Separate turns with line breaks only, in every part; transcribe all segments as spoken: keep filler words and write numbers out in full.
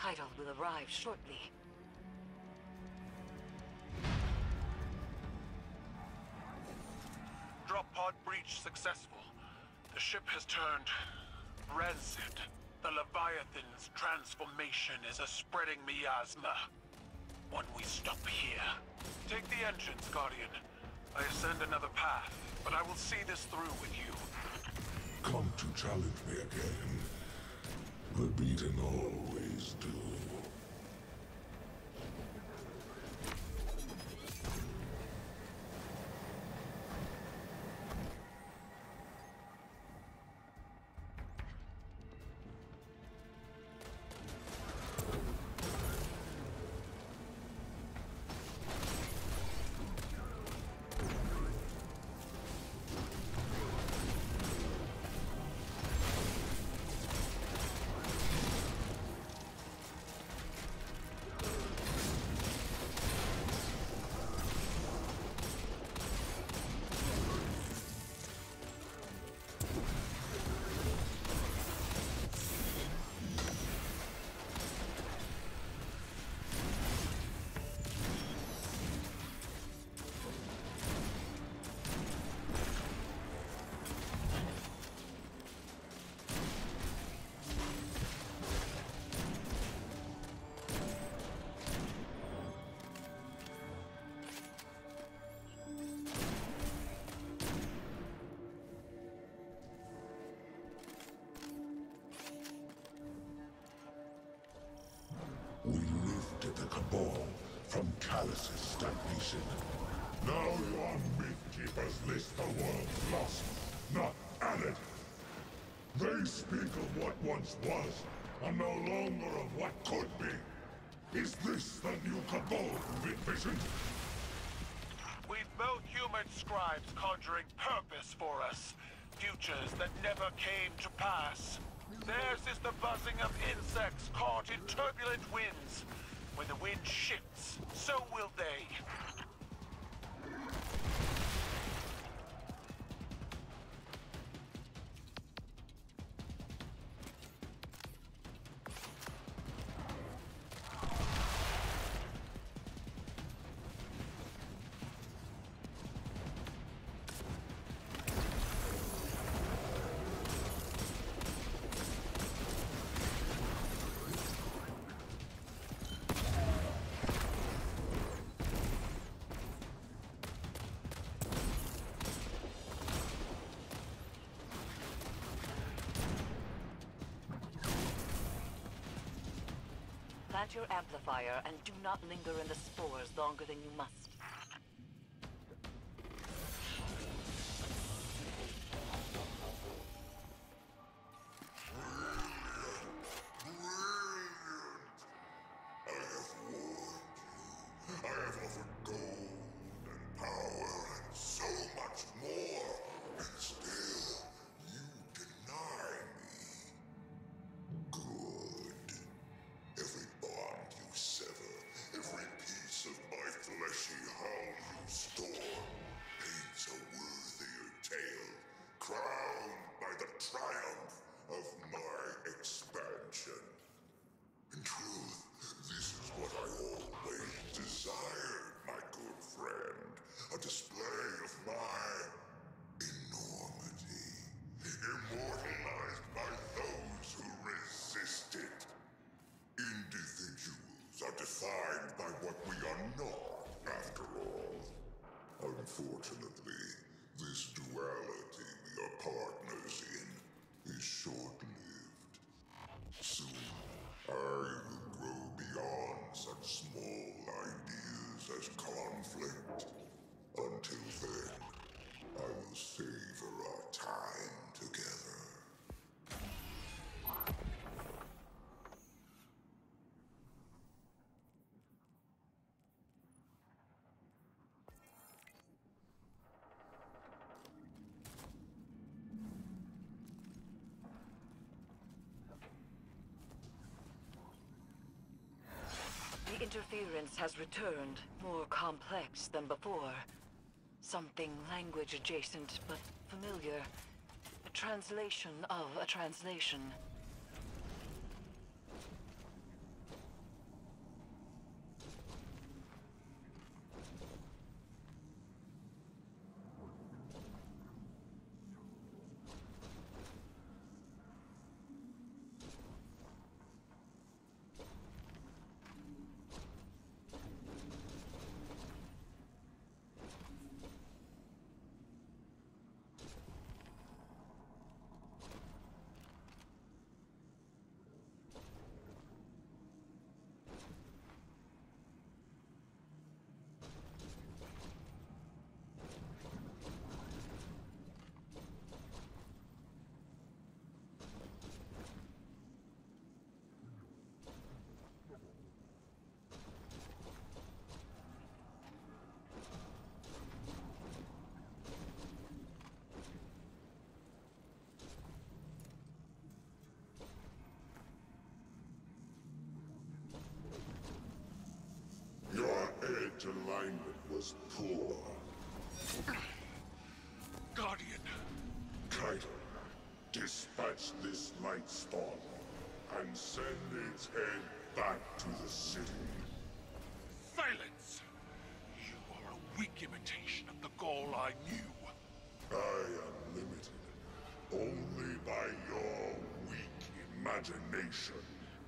title will arrive shortly.
Drop pod breach successful. The ship has turned rancid. The Leviathan's transformation is a spreading miasma. When we stop here. Take the engines, Guardian. I ascend another path, but I will see this through with you.
Come to challenge me again. The beaten always do. We lifted the Cabal from Callus' stagnation. Now your Mythkeepers list the world's lost, not added. They speak of what once was, and no longer of what could be. Is this the new Cabal you've envisioned?
We've both human scribes conjuring purpose for us. Futures that never came to pass. Theirs is the buzzing of insects caught in turbulent winds. When the wind shifts, so will they.
Plant your amplifier and do not linger in the spores longer than you must.
I have offered gold and power and so much more, and still you deny me. Good. Every bond you sever, every piece of my fleshy hull you store, paints a worthier tale, crowned by the triumph of my expansion. In truth, this is what I always desired, my good friend. A display of my enormity, immortalized by those who resisted. Individuals are defined by what we are not, after all. Unfortunately, this duality we are partners in is short-lived. Soon, I will grow beyond such small ideas as conflict. Until then, I will savor our time together.
The interference has returned, more complex than before. Something language adjacent, but familiar. A translation of a translation.
alignment was poor.
Guardian.
Kaido, dispatch this light storm and send its head back to the city.
Silence! You are a weak imitation of the Gaul I knew.
I am limited only by your weak imagination.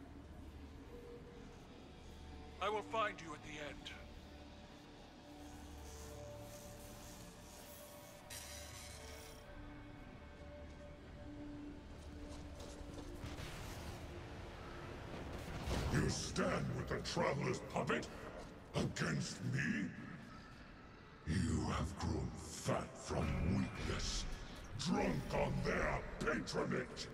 I will find you at the end.
You stand with the Traveler's puppet against me? You have grown fat from weakness, drunk on their patronage.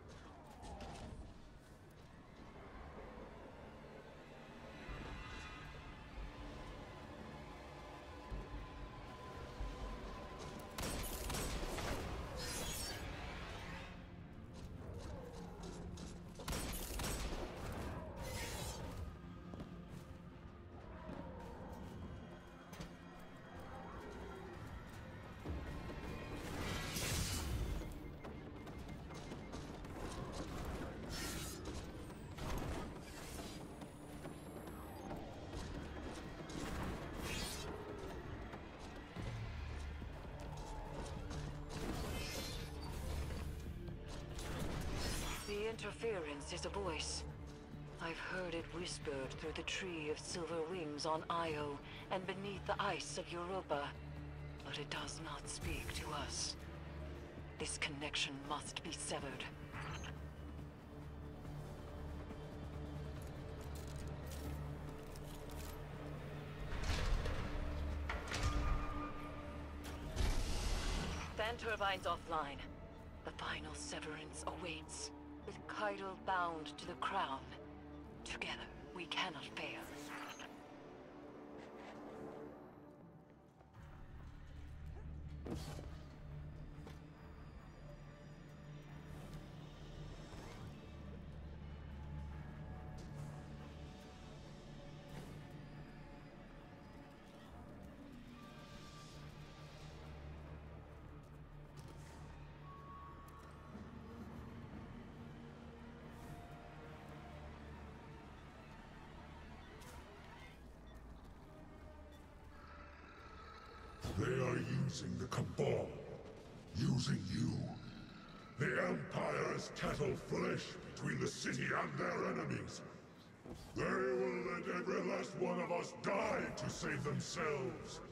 The interference is a voice. I've heard it whispered through the tree of silver wings on Io and beneath the ice of Europa. But it does not speak to us. This connection must be severed. Fan turbines offline. The final severance awaits. With Kaido bound to the crown, together we cannot fail.
They are using the Cabal. Using you. The Empire is cattle flesh between the city and their enemies. They will let every last one of us die to save themselves.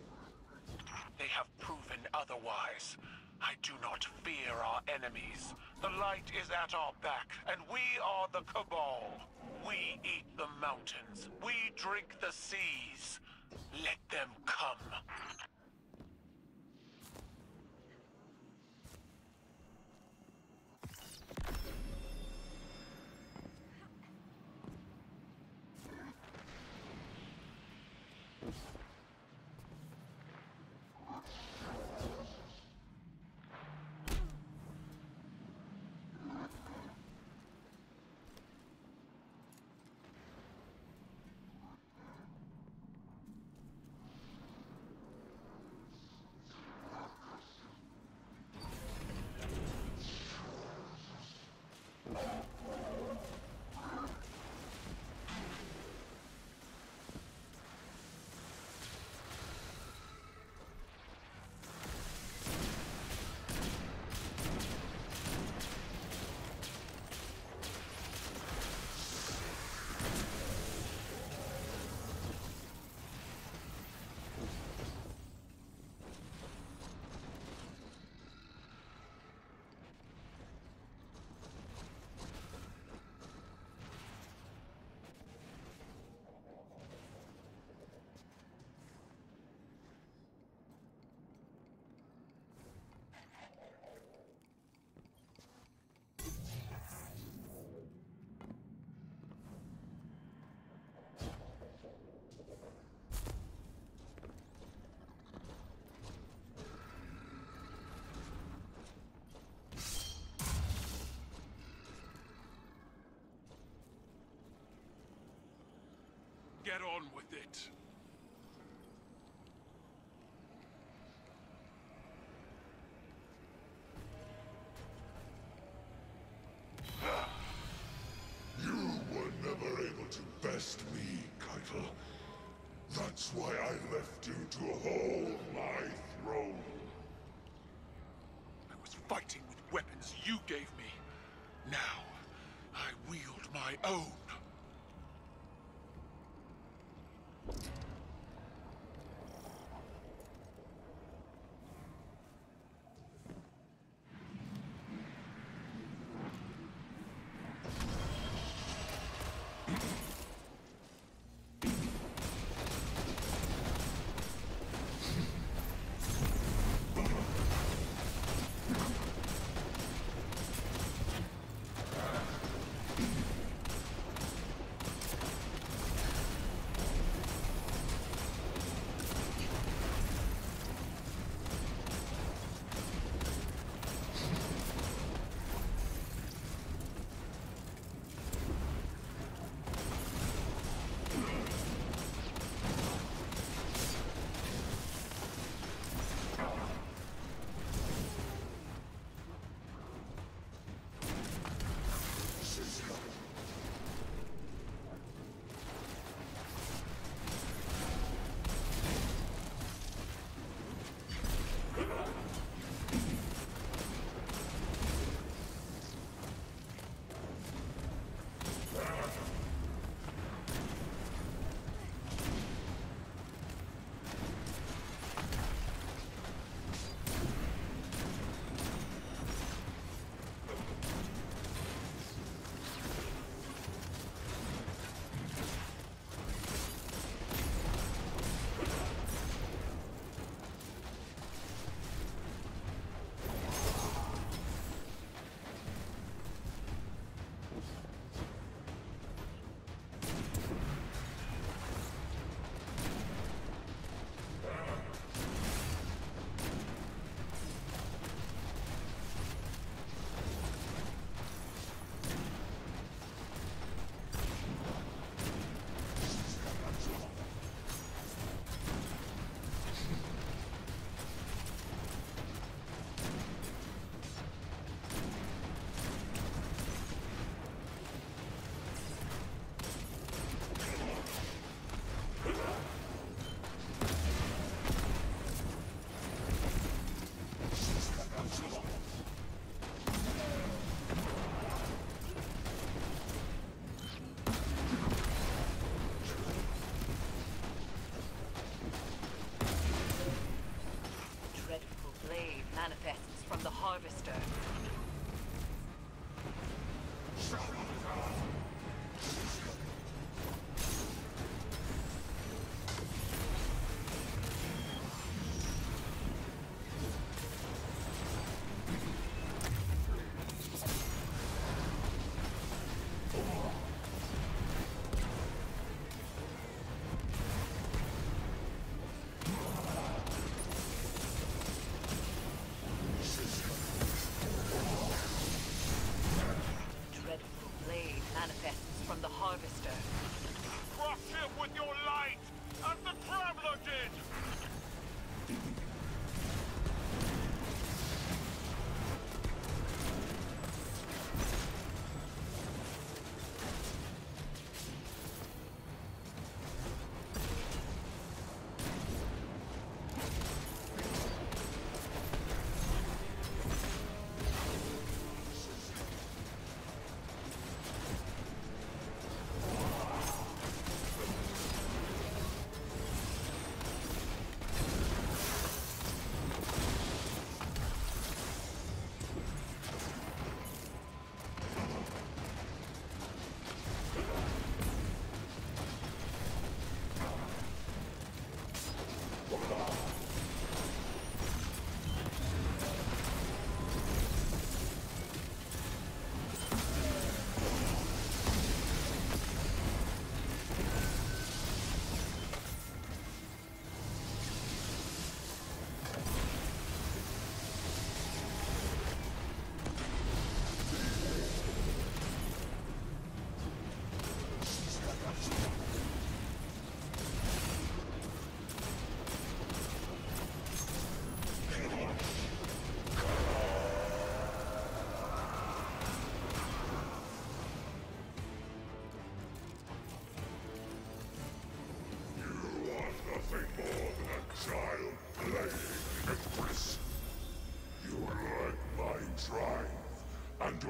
They have proven otherwise. I do not fear our enemies. The light is at our back, and we are the Cabal. We eat the mountains. We drink the seas. Let them come. Get on with it.
test me, Keitel. That's why I left you to hold my throne.
I was fighting with weapons you gave me. Now, I wield my own.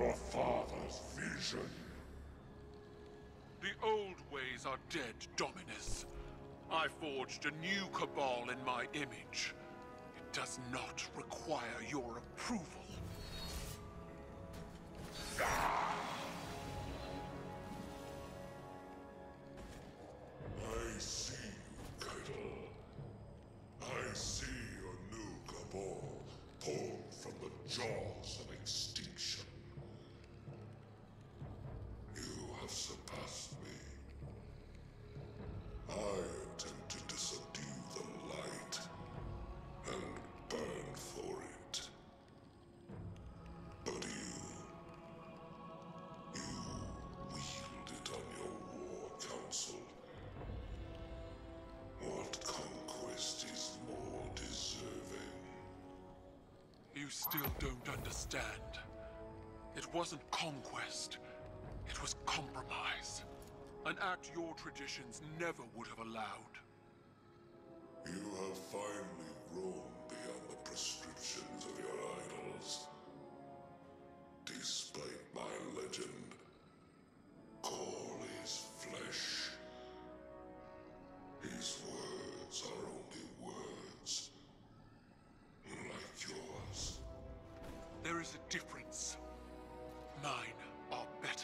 your father's vision.
The old ways are dead, Dominus. I forged a new Cabal in my image. It does not require your approval.
I see you, Keitel. I see your new Cabal pulled from the jaws of extinction. You have surpassed me. I attempted to subdue the light and burn for it. But you... you wield it on your war council. What conquest is more deserving?
You still don't understand. It wasn't conquest. It was compromise. An act your traditions never would have allowed.
You have finally grown beyond the prescriptions of your idols. Despite my legend, Ghaul is flesh. His words are only words. Like yours.
There is a difference. Mine are better.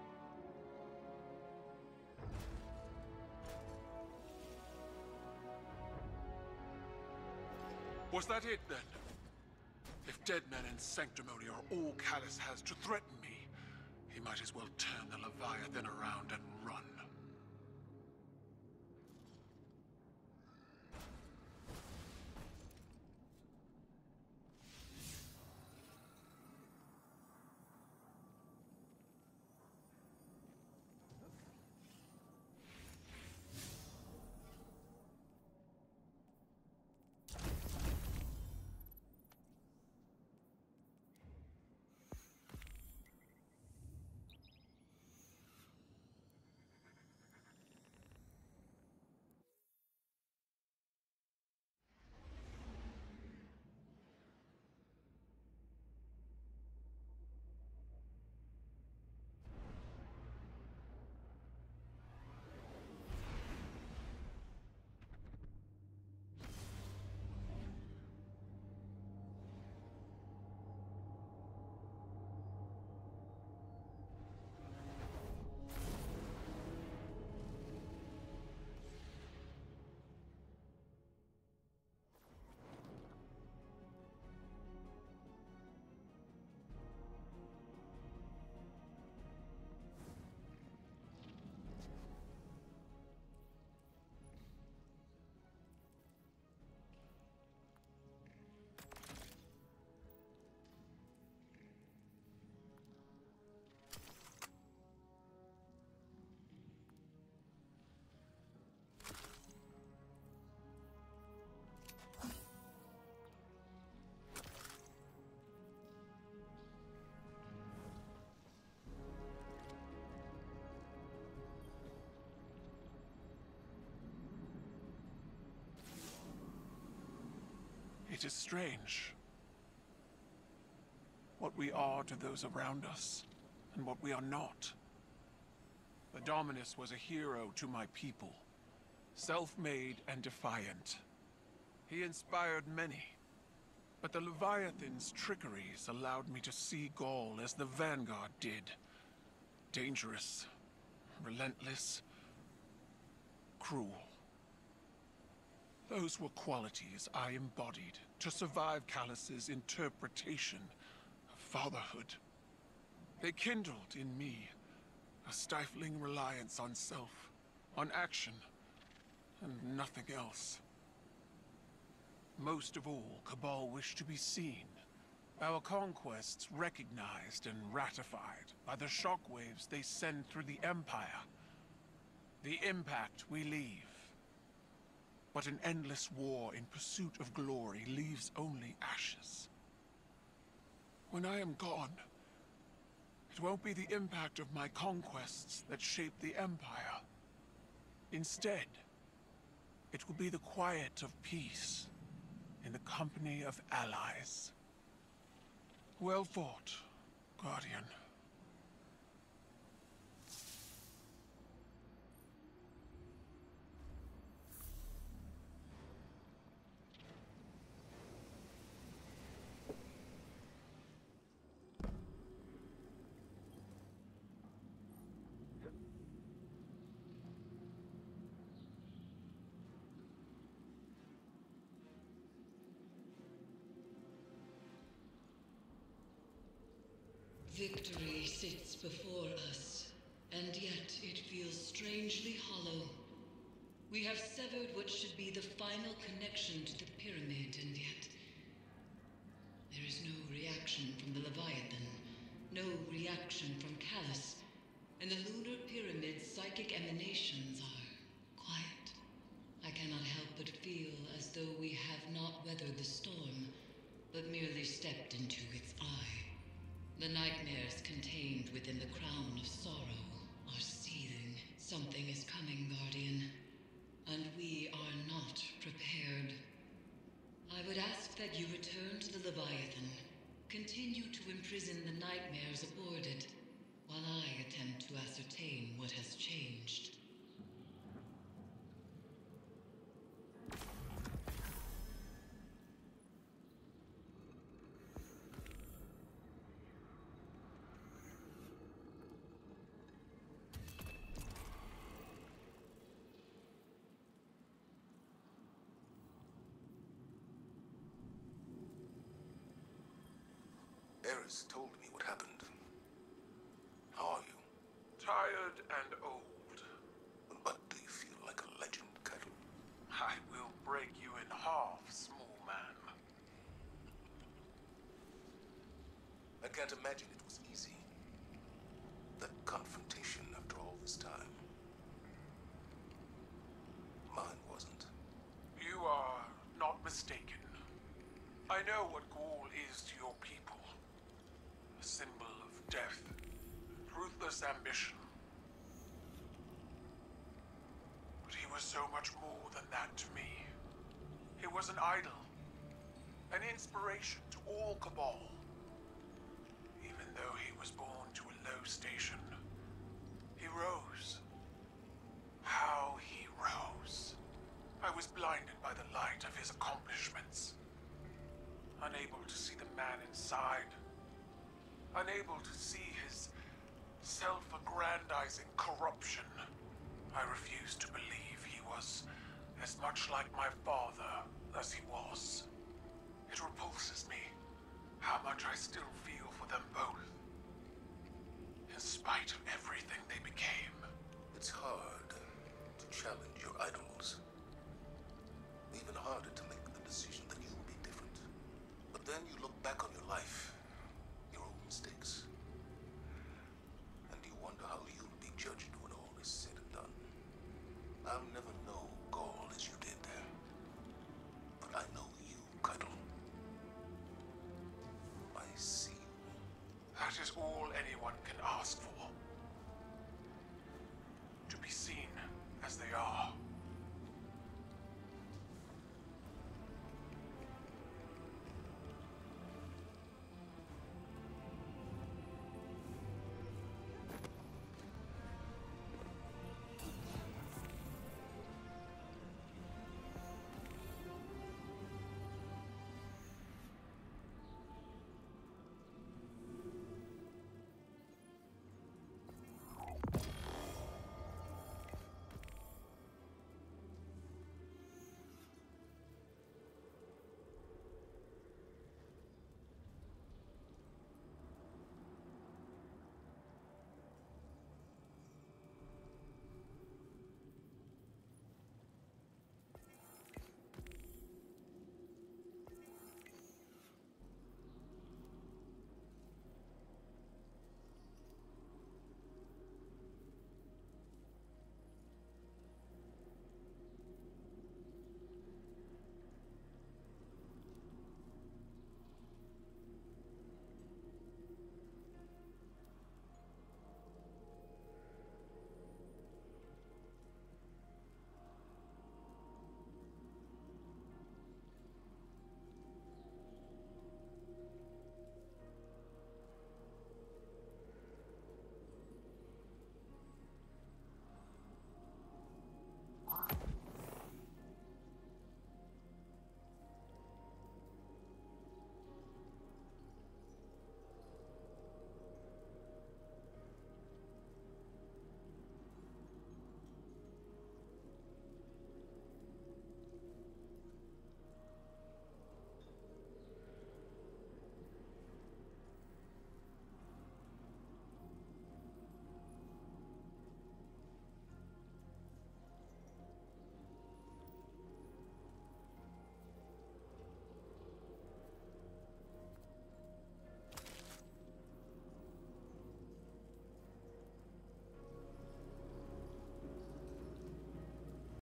Was that it, then? If dead men and sanctimony are all Callus has to threaten me, he might as well turn the Leviathan around and run. It is strange. What we are to those around us, and what we are not. The Dominus was a hero to my people. Self-made and defiant. He inspired many. But the Leviathan's trickeries allowed me to see Ghaul as the Vanguard did. Dangerous, relentless, cruel. Those were qualities I embodied to survive Callus's interpretation of fatherhood. They kindled in me a stifling reliance on self, on action, and nothing else. Most of all, Cabal wished to be seen. Our conquests recognized and ratified by the shockwaves they send through the Empire. The impact we leave. But an endless war in pursuit of glory leaves only ashes. When I am gone, it won't be the impact of my conquests that shape the Empire. Instead, it will be the quiet of peace in the company of allies. Well fought, Guardian.
victory sits before us, and yet it feels strangely hollow. We have severed what should be the final connection to the pyramid, and yet there is no reaction from the Leviathan, no reaction from Callus, and the lunar pyramid's psychic emanations are quiet. I cannot help but feel as though we have not weathered the storm, but merely stepped into its eye. The nightmares contained within the crown of sorrow are seething. Something is coming, Guardian, and we are not prepared. I would ask that you return to the Leviathan, continue to imprison the nightmares aboard it, while I attempt to ascertain what has changed.
Eris told me what happened. How are you?
Tired and old.
But do you feel like a legend, Kettle?
I will break you in half, small man.
I can't imagine it was easy. That confrontation after all this time. Mine wasn't.
You are not mistaken. I know what Ghoul is to your people. A symbol of death, ruthless ambition. But he was so much more than that to me. He was an idol, an inspiration to all Cabal. Even though he was born to a low station, he rose. How he rose. I was blinded by the light of his accomplishments. Unable to see the man inside. Unable to see his self-aggrandizing corruption. I refused to believe he was as much like my father as he was. It repulses me how much I still feel for them both. In spite of everything they became.
It's hard to challenge